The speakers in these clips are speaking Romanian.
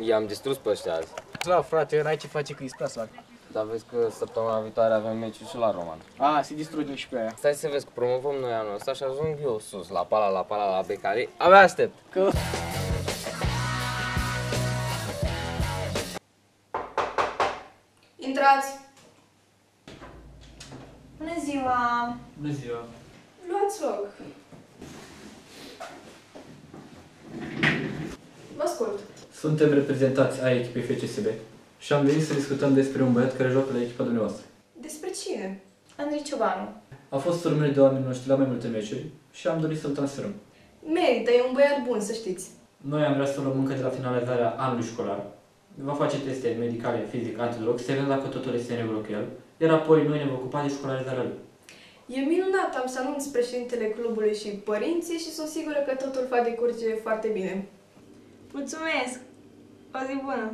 I-am distrus pe ăștia azi. Slav, frate, n-ai ce face că e prea slab. Dar vezi că săptămâna viitoare avem meciul și la Roman. Se distrugem și pe aia. Stai să vezi că promovăm noi anul ăsta și ajung eu sus, la pala, la becali. Abia aștept. Că... Intrați! Bună ziua! Bună ziua! Luați loc! Vă ascult! Suntem reprezentați ai echipei FCSB și am venit să discutăm despre un băiat care joacă la echipa dumneavoastră. Despre cine? Andrei Ciobanu. A fost urmărit de oamenii noștri la mai multe meciuri și am dorit să-l transferăm. Merită, e un băiat bun, să știți. Noi am vrea să luăm încă de la finalizarea anului școlar. Va face teste medicale, fizic, antidrog, să vedem dacă totul este în regulă cu el, iar apoi noi ne vom ocupa de școlarizarea lui. E minunat, am să anunț președintele clubului și părinții și sunt sigură că totul va decurge foarte bine. Mulțumesc! O zi bună!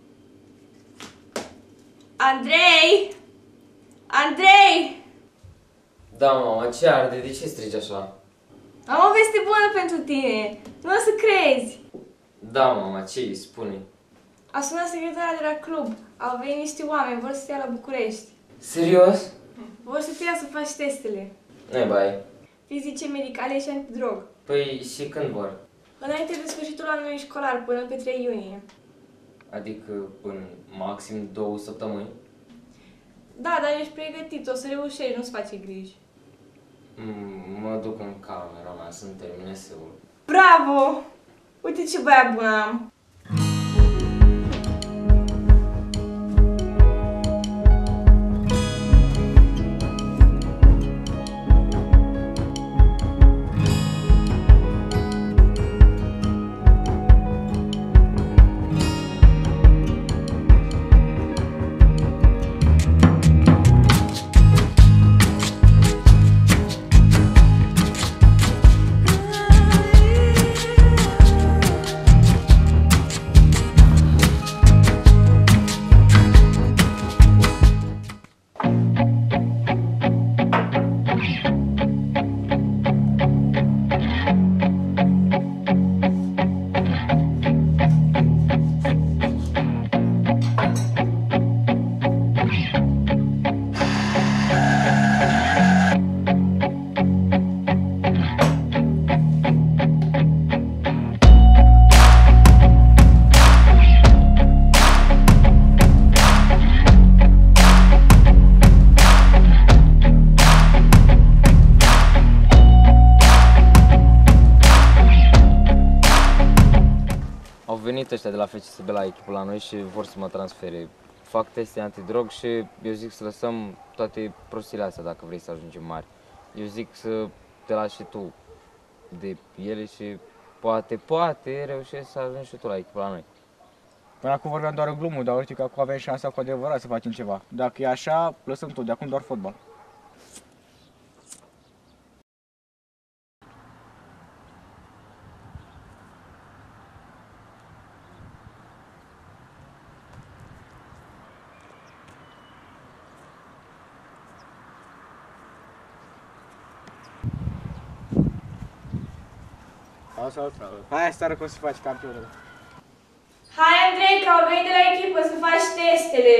Andrei! Andrei! Da, mama, ce arde? De ce strigi așa? Am o veste bună pentru tine! Nu o să crezi! Da, mama, ce-i? Spune. A sunat secretara de la club. Au venit niște oameni, vor să te ia la București. Serios? Vor să te ia să faci testele. Nu-i bai. Fizice, medicale și antidrog. Păi și când vor? Înainte de sfârșitul anului școlar, până pe 3 iunie. Adică în maxim 2 săptămâni? Da, dar ești pregătit, o să reușești, nu-ți face griji. Mă duc în camera mea să-mi termine seul. Bravo! Uite ce băiat bun am! Au venit ăștia de la FCSB la echipă la noi și vor să mă transfere. Fac teste antidrog și eu zic să lăsăm toate prostiile astea dacă vrei să ajungem mari. Eu zic să te lași și tu de ele și poate reușești să ajungi și tu la echipă la noi. Până acum vorbeam doar în glumă, dar uite că acum avem șansa cu adevărat să facem ceva. Dacă e așa, lăsăm tot, de acum doar fotbal. Hai, stară, cum să faci campionul. Hai, Andrei, că au venit de la echipă să faci testele.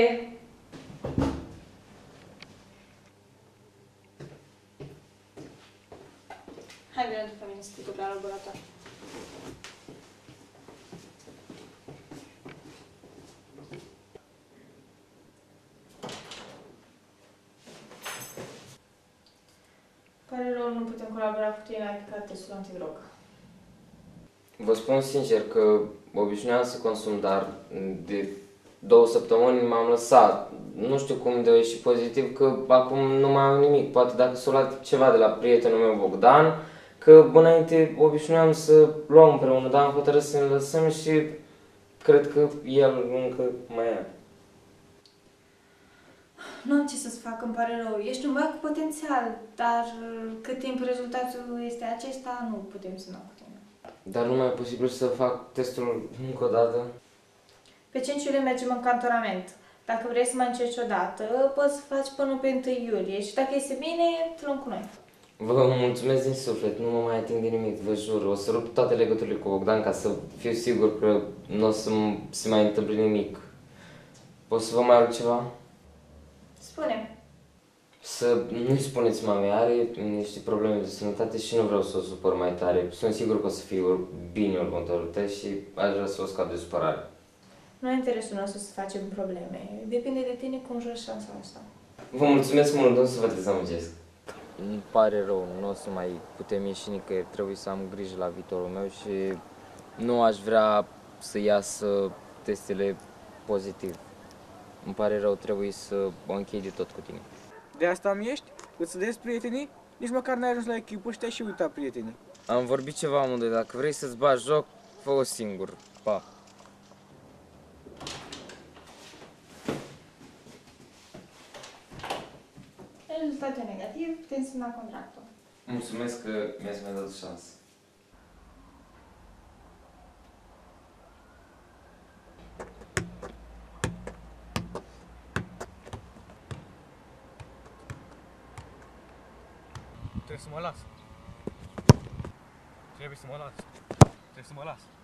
Hai, vină după mine să te duc la laborator. Pare rău, nu putem colabora cu tine la aplicat testul antidrog. Vă spun sincer că obișnuiam să consum, dar de 2 săptămâni m-am lăsat. Nu știu cum de a ieși pozitiv, că acum nu mai am nimic. Poate dacă s-a luat ceva de la prietenul meu Bogdan, că înainte obișnuiam să luăm împreună, dar am hotărât să ne lăsăm și cred că el încă mai e. Nu am ce să-ți fac, îmi pare rău. Ești un băiat cu potențial, dar cât timp rezultatul este acesta, nu putem să ne cu tine. Dar nu mai e posibil să fac testul încă o dată? Pe 5 iulie mergem în cantonament. Dacă vrei să mai încerci o dată, poți să faci până pe 1 iulie și dacă este bine, te luăm cu noi. Vă mulțumesc din suflet, nu mă mai ating de nimic, vă jur. O să rup toate legăturile cu Bogdan ca să fiu sigur că nu o să se mai întâmple nimic. Pot să vă mai rog ceva? Spune. Să nu-i spuneți mamei, are niște probleme de sănătate și nu vreau să o supăr mai tare. Sunt sigur că o să fiu bine următorul test și aș vrea să o scap de supărare. Nu e interesul nostru să facem probleme. Depinde de tine cum joci șansa asta. Vă mulțumesc mult, nu o să vă dezamăgesc. Îmi pare rău, nu o să mai putem ieși nicăieri, trebuie să am grijă la viitorul meu și nu aș vrea să iasă testele pozitiv. Îmi pare rău, trebuie să o închei de tot cu tine. De asta mi ești? Îți des prietenii? Nici măcar n-ai ajuns la echipă și te-ai și uitat prietenii. Am vorbit ceva amândoi, dacă vrei să-ți bagi joc, fă-o singur. Pa! Rezultatul negativ, putem semna contractul. Mulțumesc că mi-ați mai dat șansă. Trebuie să mă las. Trebuie să mă las. Trebuie să mă las.